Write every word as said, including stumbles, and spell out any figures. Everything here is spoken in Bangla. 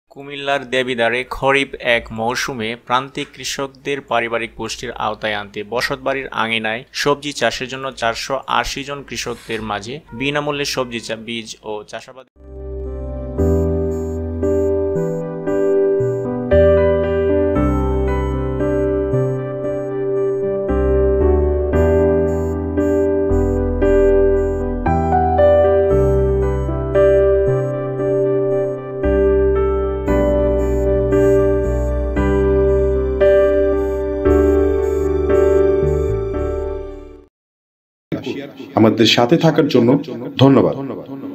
কুমিল্লার দেবিদ্বারে খরিফ এক মৌসুমে প্রান্তিক কৃষকদের পারিবারিক পুষ্টির আওতায় আনতে বসতবাড়ির আঙিনায় সবজি চাষের জন্য চারশো আশি জন কৃষকদের মাঝে বিনামূল্যে সবজি বীজ ও চাষাবাদ। আমাদের সাথে থাকার জন্য ধন্যবাদ।